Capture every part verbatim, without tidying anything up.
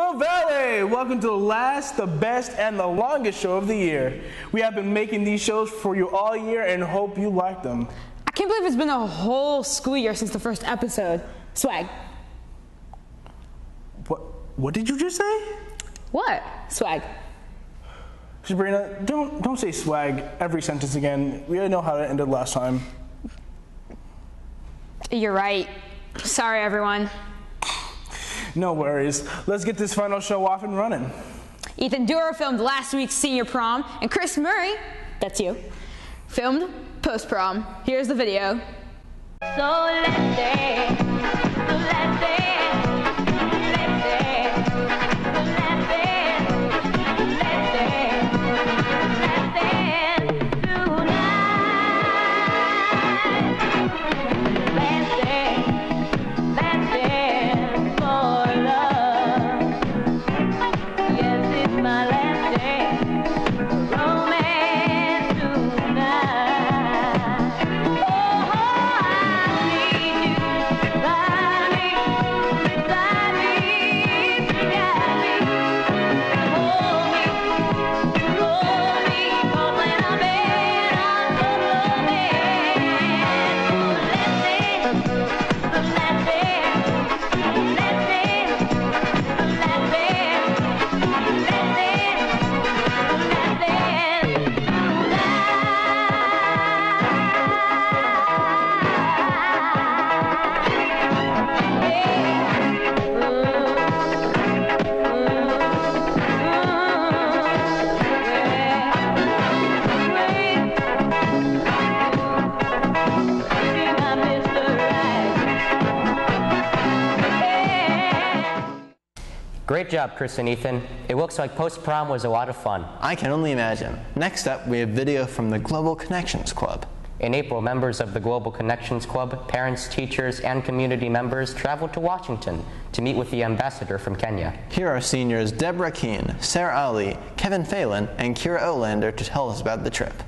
Hopewell Valley! Welcome to the last, the best, and the longest show of the year. We have been making these shows for you all year and hope you like them. I can't believe it's been a whole school year since the first episode. Swag. What, what did you just say? What? Swag. Sabrina, don't, don't say swag every sentence again. We already know how it ended last time. You're right. Sorry, everyone. No worries. Let's get this final show off and running. Ethan Duer filmed last week's senior prom, and Chris Murray, that's you, filmed post-prom. Here's the video. So let's dance, so let's dance, let's dance, so let's dance, let's dance, let's dance tonight. Let's dance, let's dance for love. Yes, it's my last dance, romance tonight. Oh, I need you beside me, beside me, beside me. Hold me, hold me, 'cause when I'm in, I'm so loving. So let's dance, so let's dance, let's dance, so let's dance, let's dance, so let's dance Great job, Chris and Ethan. It looks like post-prom was a lot of fun. I can only imagine. Next up, we have video from the Global Connections Club. In April, members of the Global Connections Club, parents, teachers, and community members traveled to Washington to meet with the ambassador from Kenya. Here are seniors Deborah Keene, Sarah Ali, Kevin Phelan, and Kira Olander to tell us about the trip.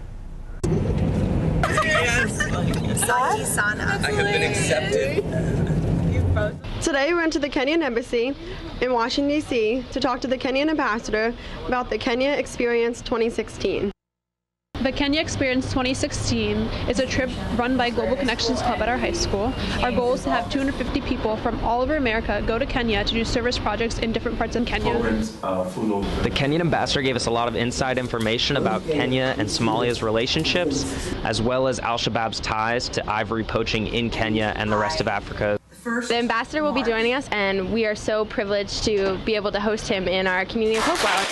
I have been accepted. Today we went to the Kenyan Embassy in Washington, D C to talk to the Kenyan ambassador about the Kenya Experience twenty sixteen. The Kenya Experience twenty sixteen is a trip run by Global Connections Club at our high school. Our goal is to have two hundred fifty people from all over America go to Kenya to do service projects in different parts of Kenya. The Kenyan ambassador gave us a lot of inside information about Kenya and Somalia's relationships, as well as Al-Shabaab's ties to ivory poaching in Kenya and the rest of Africa. The ambassador will be joining us, and we are so privileged to be able to host him in our community of Hopewell.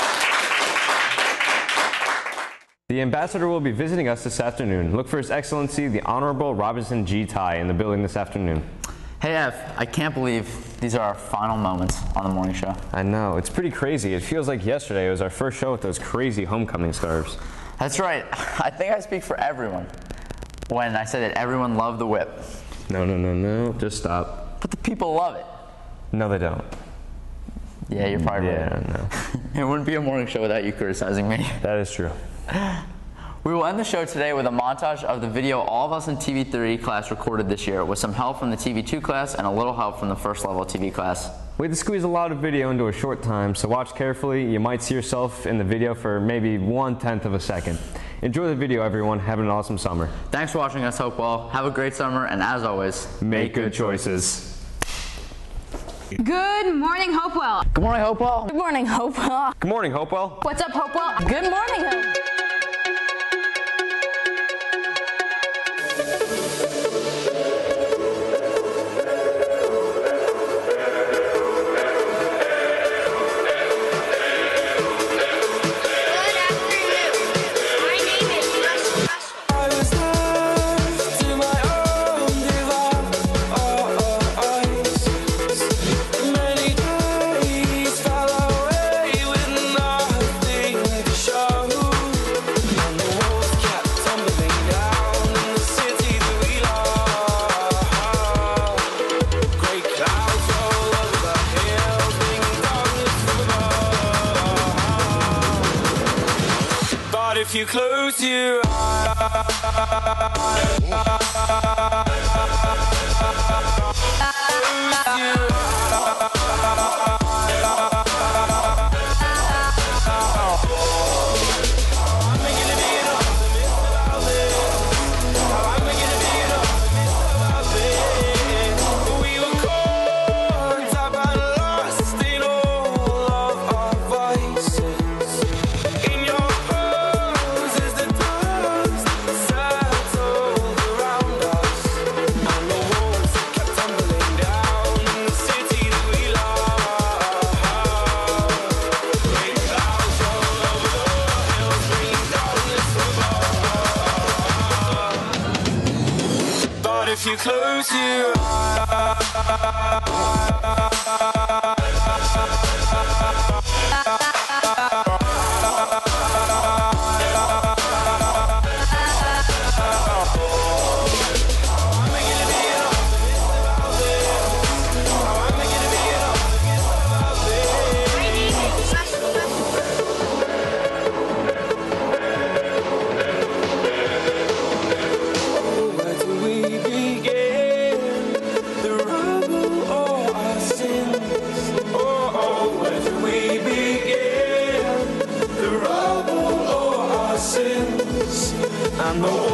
The ambassador will be visiting us this afternoon. Look for His Excellency, the Honorable Robinson G. Tai, in the building this afternoon. Hey Ev, I can't believe these are our final moments on the morning show. I know, it's pretty crazy. It feels like yesterday was our first show with those crazy homecoming scarves. That's right. I think I speak for everyone when I say that everyone loved the whip. No, no, no, no, just stop. But the people love it. No, they don't. Yeah, you're probably yeah, right. Yeah, no. It wouldn't be a morning show without you criticizing me. That is true. We will end the show today with a montage of the video all of us in T V three class recorded this year, with some help from the T V two class and a little help from the first level T V class. We had to squeeze a lot of video into a short time, so watch carefully. You might see yourself in the video for maybe one-tenth of a second. Enjoy the video, everyone. Have an awesome summer. Thanks for watching us, Hopewell. Have a great summer, and as always, make good choices. Good morning, Hopewell. Good morning, Hopewell. Good morning, Hopewell. Good morning, Hopewell. What's up, Hopewell? Good morning, Hopewell. If you close your eyes, close your eyes. you close your eyes. And the